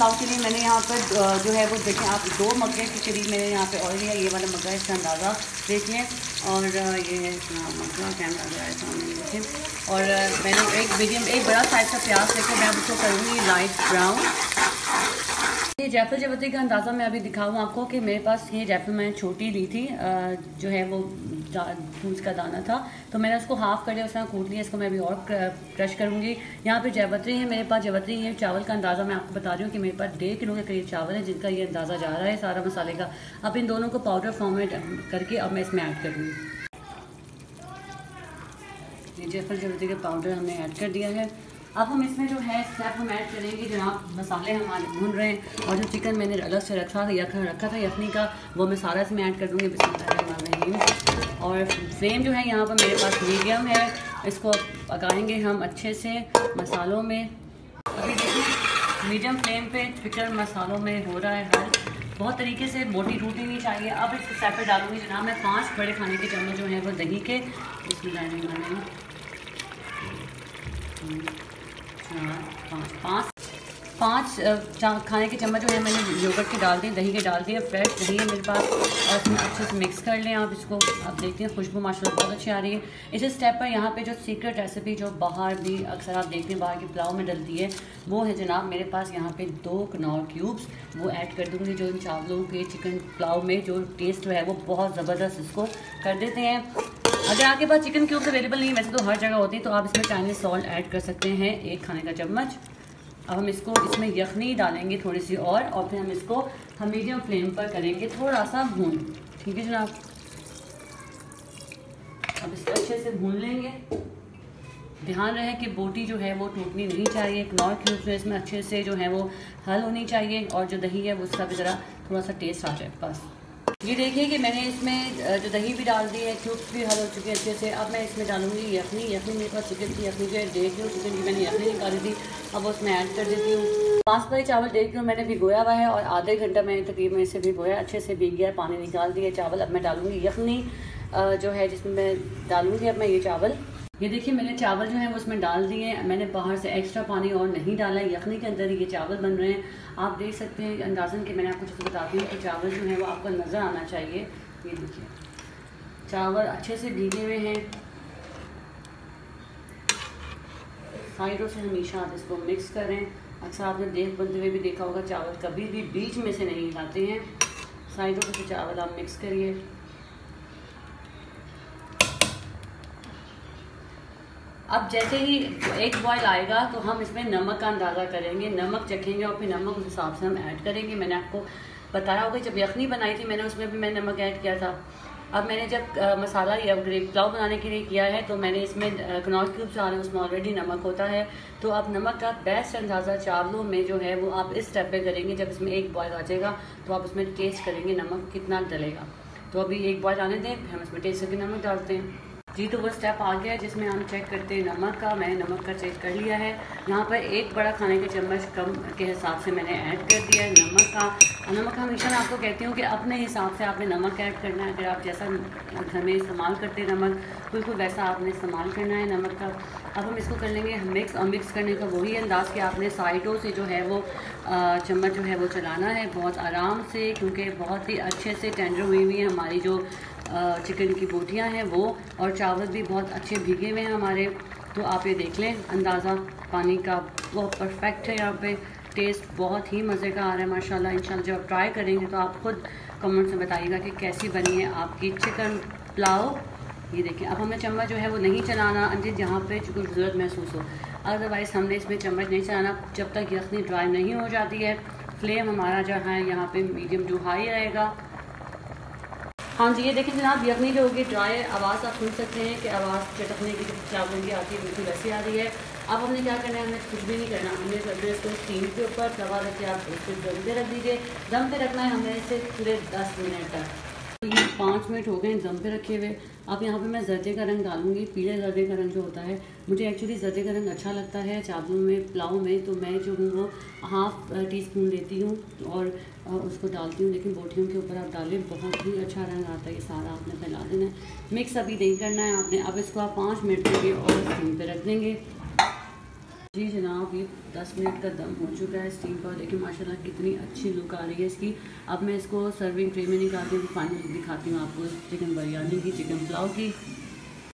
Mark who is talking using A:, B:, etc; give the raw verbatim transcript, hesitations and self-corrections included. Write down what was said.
A: पुलाव के लिए मैंने यहाँ पर जो है वो देखें आप दो मग्गे के करीब मैंने यहाँ पे ऑयल लिया। ये वाला मग्गा है, इसका अंदाज़ा देखिए। और ये है मग्गा, कैमरा जो है सामने देखें। और मैंने एक मीडियम एक बड़ा साइज़ का प्याज लेकर मैं उसको करूँगी लाइट ब्राउन। ये जायफल जावित्री का अंदाज़ा मैं अभी दिखाऊँ आपको कि मेरे पास ये जायफल मैंने छोटी ली थी, जो है वो फूल का दाना था, तो मैंने उसको हाफ़ कर लिया, उसमें कूट लिया। इसको मैं अभी और क्रश करूँगी। यहाँ पे जावित्री है मेरे पास। जावित्री ये चावल का अंदाज़ा मैं आपको बता रही हूँ कि मेरे पास डेढ़ किलो के करीब चावल है जिनका ये अंदाज़ा जा रहा है सारा मसाले का। अब इन दोनों को पाउडर फॉर्म में करके अब मैं इसमें ऐड करूँगी। ये जायफल जावित्री का पाउडर हमने ऐड कर दिया है। अब हम इसमें जो है स्टेप हम ऐड करेंगे, जनाब मसाले हमारे भून रहे हैं और जो चिकन मैंने अलग से रखा था यखा रखा था यखनी का, वो मैं सारा इसमें ऐड कर दूँगी। बिस्मिल्लाहिर्रहमानिर्रहीम। और फ्लेम जो है यहाँ पर मेरे पास मीडियम है। इसको पकाएंगे हम अच्छे से मसालों में। अभी देखिए मीडियम फ्लेम पे चिकन मसालों में हो रहा है हल बहुत तरीके से, मोटी टूटी नहीं चाहिए। अब इस स्टेप पे डालूंगी जनाब मैं पाँच बड़े खाने के चम्मच जो है वो दही के। बिस्मिल्लाहिर्रहमानिर्रहीम। पाँच पाँच पाँच खाने के चम्मच जो है मैंने योगर्ट के डाल दिए, दही के डाल दिए। फ्रेश दही है मेरे पास और इसमें अच्छे से मिक्स कर लें आप इसको। आप देखते हैं खुशबू माशाल्लाह बहुत अच्छी आ रही है। इस स्टेप पर यहाँ पे जो सीक्रेट रेसिपी जो बाहर भी अक्सर आप देखते हैं बाहर की पुलाव में डलती है, वो है जनाब मेरे पास यहाँ पे दो कनौर क्यूब्स, वो ऐड कर दूँगी जो इन चावलों के चिकन पुलाव में जो टेस्ट है वो बहुत ज़बरदस्त इसको कर देते हैं। अगर आपके पास चिकन क्यूब्स अवेलेबल नहीं, वैसे तो हर जगह होती है, तो आप इसमें चाइनीज सॉल्ट ऐड कर सकते हैं एक खाने का चम्मच। अब हम इसको इसमें यखनी डालेंगे थोड़ी सी और और फिर हम इसको हम मीडियम फ्लेम पर करेंगे थोड़ा सा भून। ठीक है जनाब, अब इसको अच्छे से भून लेंगे। ध्यान रहे कि बोटी जो है वो टूटनी नहीं चाहिए। कनौर क्यूब्स में इसमें अच्छे से जो है वो हल होनी चाहिए और जो दही है वो उसका भी ज़रा थोड़ा सा टेस्ट आ जाए बस। ये देखिए कि मैंने इसमें जो दही भी डाल दी है, क्यूब्स भी हल हो चुके हैं अच्छे से। अब मैं इसमें डालूंगी यखनी। यखनी मेरे पास चिकन की यखनी जो है डेढ़ किलो चिकन की मैंने यखनी निकाली थी, अब उसमें ऐड कर देती हूँ। बासमती चावल डेढ़ किलो मैंने भिगोया हुआ है और आधे घंटा मैंने तकरीबन इसे भिगोया, अच्छे से भीग गया, पानी निकाल दिया चावल। अब मैं डालूंगी यखनी जो है जिसमें मैं डालूंगी अब मैं ये चावल। ये देखिए मैंने चावल जो है वो उसमें डाल दिए, मैंने बाहर से एक्स्ट्रा पानी और नहीं डाला है। यखनी के अंदर ये चावल बन रहे हैं, आप देख सकते हैं अंदाज़न कि मैंने आपको जैसे बताती हूँ कि चावल जो है वो आपको नज़र आना चाहिए। ये देखिए चावल अच्छे से भीगे हुए हैं। साइडों से हमेशा आप इसको मिक्स करें। अक्सर आपने देख बनते हुए भी देखा होगा चावल कभी भी बीच में से नहीं हिलाते हैं, साइडों से चावल आप मिक्स करिए। अब जैसे ही एक बॉयल आएगा तो हम इसमें नमक का अंदाज़ा करेंगे, नमक चखेंगे और फिर नमक उस हिसाब से हम ऐड करेंगे। मैंने आपको बताया होगा जब यखनी बनाई थी मैंने उसमें भी मैंने नमक ऐड किया था। अब मैंने जब आ, मसाला या ग्रेवी पुलाव बनाने के लिए किया है तो मैंने इसमें कनौर क्यूब्स आ रहे हैं, उसमें ऑलरेडी नमक होता है। तो अब नमक का बेस्ट अंदाज़ा चावलों में जो है वो आप इस स्टेप पे करेंगे। जब इसमें एक बॉयल आ जाएगा तो आप उसमें टेस्ट करेंगे नमक कितना डलेगा। तो अभी एक बॉयल आने दें, फिर हम इसमें टेस्ट करके नमक डालते हैं। जी तो वो स्टेप आ गया है जिसमें हम चेक करते हैं नमक का। मैंने नमक का चेक कर लिया है। यहाँ पर एक बड़ा खाने के चम्मच कम के हिसाब से मैंने ऐड कर दिया है नमक का। नमक हमेशा मैं आपको कहती हूँ कि अपने हिसाब से आपने नमक ऐड करना है। अगर आप जैसा घर में इस्तेमाल करते हैं नमक बिल्कुल वैसा आपने इस्तेमाल करना है नमक का। अब हम इसको कर लेंगे मिक्स, और मिक्स करने का वही अंदाज़ कि आपने साइडों से जो है वो चम्मच जो है वो चलाना है बहुत आराम से, क्योंकि बहुत ही अच्छे से टेंडर हुई हुई है हमारी जो चिकन की बोटियां हैं वो, और चावल भी बहुत अच्छे भीगे हुए हैं हमारे। तो आप ये देख लें अंदाज़ा पानी का बहुत परफेक्ट है। यहाँ पे टेस्ट बहुत ही मज़े का आ रहा है माशाल्लाह। इंशाल्लाह जब आप ट्राई करेंगे तो आप खुद कमेंट में बताइएगा कि कैसी बनी है आपकी चिकन पुलाव। ये देखिए अब हमें चम्मच जो है वो नहीं चलाना अंजित जहाँ पे कोई ज़रूरत महसूस हो, अदरवाइज़ हमने इसमें चम्मच नहीं चलाना जब तक यखनी ड्राई नहीं हो जाती है। फ्लेम हमारा जो है यहाँ पे मीडियम टू हाई रहेगा। हाँ जी ये देखिए जनाब यखनी जो होगी ड्राई, आवाज़ आप सुन सकते हैं कि आवाज़ चटकने की चावल की आती है बिल्कुल वैसी आ रही है। अब हमने क्या करना है, हमें कुछ भी नहीं करना, हमने करना इसको स्टीम के ऊपर तवा रख के आप इसको दम पे रख दीजिए। दम पे रखना है हमने इसे पूरे दस मिनट तक। तो ये पाँच मिनट हो गए दम पे रखे हुए। अब यहाँ पे मैं जर्दे का रंग डालूंगी, पीले जर्दे का रंग जो होता है, मुझे एक्चुअली जर्दे का रंग अच्छा लगता है चावलों में पुलाव में, तो मैं जो हूँ वो हाफ़ टी स्पून लेती हूँ और उसको डालती हूँ। लेकिन बोटियों के ऊपर आप डालें बहुत ही अच्छा रंग आता है। ये सारा आपने फैला देना है, मिक्स अभी नहीं करना है आपने। अब इसको आप पाँच मिनट के लिए और स्टीम पे रख देंगे। जी जनाब, ये दस मिनट का दम हो चुका है स्टीम पर। देखिए माशाल्लाह कितनी अच्छी लुक आ रही है इसकी। अब मैं इसको सर्विंग ट्रे में निकाल के फाइनल दिखाती हूँ आपको चिकन बिरयानी की, चिकन पुलाव की।